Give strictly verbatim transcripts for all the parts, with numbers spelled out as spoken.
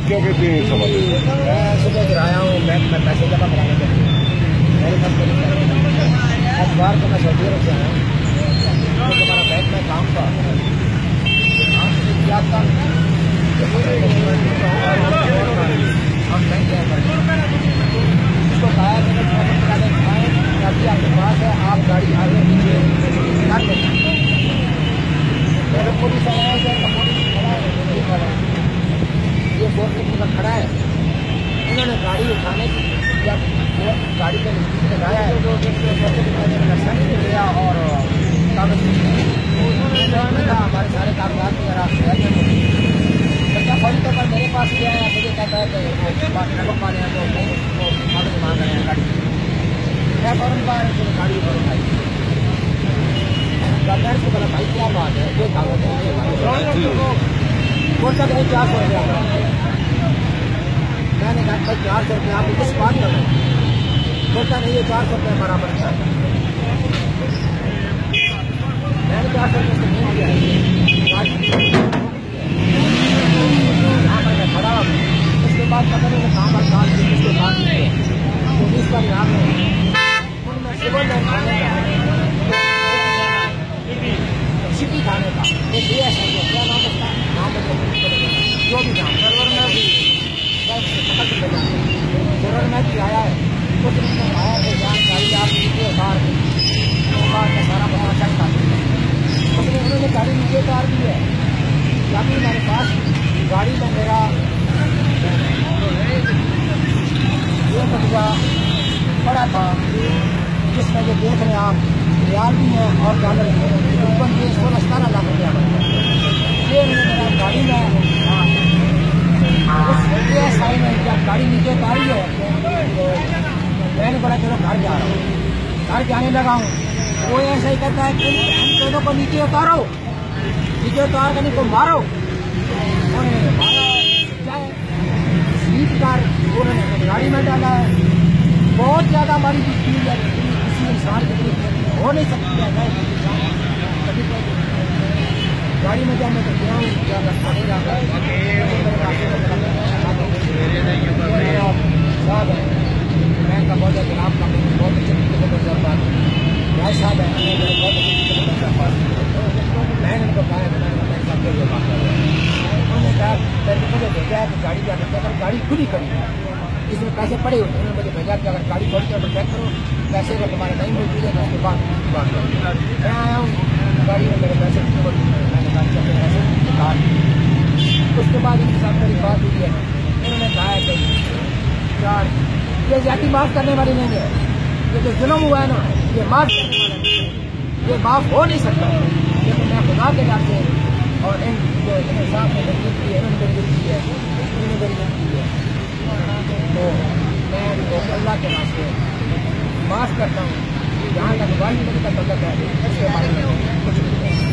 क्या कहते हैं सवाल? मैं सुबह गिराया हूँ बैंक में पैसे जमा कराने के लिए। मेरे पास अखबार को मैं सऊदी अरब से आया हूँ, तो तुम्हारा बैंक में काम था क्या था हम बैंक क्या करें उसको कहा अभी आपके पास है, आप गाड़ी आगे नीचे कर लेना। मेरे पुलिस आया है, ये बोर्ड में खड़ा है, इन्होंने गाड़ी उठाने की जब गाड़ी के नीचे लगाया है लाइसेंस लिया और कागज हमारे सारे कागजात बच्चा फौरी तौर पर मेरे पास गया है, मुझे कहता है कि नगम वाले हैं तो कागज मांग रहे हैं गाड़ी। मैं फौरन बाहर गाड़ी पर उठाई को बोला भाई क्या बात है, ये कागज है बोल सकते चार सौ रुपया। मैंने कहा भाई चार सौ रुपया आप किस बात कर रहे हैं? बोलता नहीं ये चार सौ रुपया बराबर है। मैंने चार सौ रुपये से नहीं दिया यहाँ पर मैं खड़ा हूँ। उसके बाद पता नहीं कहाँ पर काम की उसके बाद पुलिस का नाम है उनमें सिविल लाइन थाने का सिटी थाने का एक डी एस है क्या नाम उसका नाम जो भी नाम सर्वर में भी सर्वर में भी आया है कुछ नहीं आया तो जानकारी आप नीचे उतार दी का सारा पता चलता उसने उन्होंने गाड़ी नीचे उतार दी है। अभी मेरे पास गाड़ी में मेरा ये बटुआ पड़ा था जिसमें जो देख रहे हैं आप रियाल भी है और डॉलर भी है, ऊपर ये सोलह सतारह लाख रुपया बनता है। ये मेरा गाड़ी में ये सारी में जब गाड़ी नीचे उतारी है तो मैंने बड़ा चलो घर जा रहा हूँ, घर जाने लगा हूँ वो ऐसा ही करता है कि इन दोनों को नीचे उतारो, नीचे उतार कर इनको मारो और सीट कार गाड़ी में डाला है। बहुत ज्यादा हमारी स्पीड है, किसी इंसान की हो नहीं सकती है गाड़ी में जाने तो गया हूँ मैं का बहुत जनाब का बहुत अच्छे तरीके से बात भाई साहब है बहुत अच्छे तरीके से बात मैंने उनको कहा उन्होंने कहा मुझे भेजा है कि गाड़ी जाकर अगर गाड़ी खुली खड़ी है इसमें पैसे पड़े होते हैं, मुझे भेजा कि अगर गाड़ी खोल कर चेक करो पैसे अगर तुम्हारे नहीं मौजूद है तो उसके बाद बात करो। मैं आया हूँ गाड़ी में मेरे पैसे मैंने गाड़ी से पैसे निकाल उसके बाद इनके साथ मेरी बात हुई है। उन्होंने कहा है कि यार ये जाति माफ करने वाली नहीं है, ये जो जुल्म हुआ है ना ये माफ करने वाला नहीं है, ये माफ हो नहीं सकता। लेकिन मैं खुदा के डर से और इन जो इनके साथ में गरीब की है इन्होंने गरीब की है इन्होंने गरीब की है तो मैं इनको अल्लाह के वास्ते माफ करता हूँ। जहाँ तक वाहिद का तल्लुक है उसके बारे में कुछ नहीं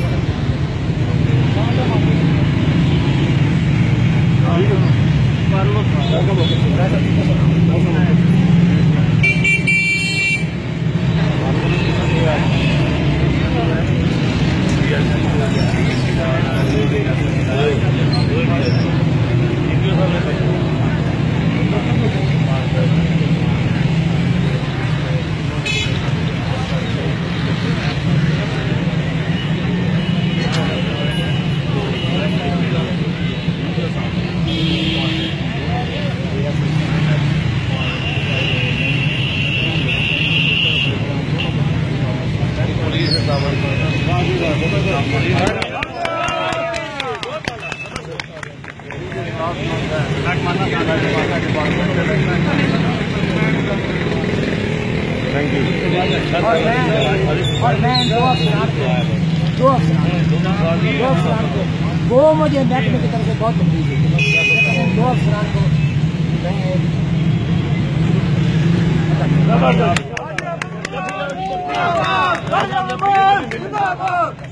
थैंक यू। और मैं और मैं दो अफसरान को दो अफसरान दो अफसरान को वो मुझे महकमे की तरफ से बहुत तकलीफ हुई, लेकिन दो अफसरान को मैं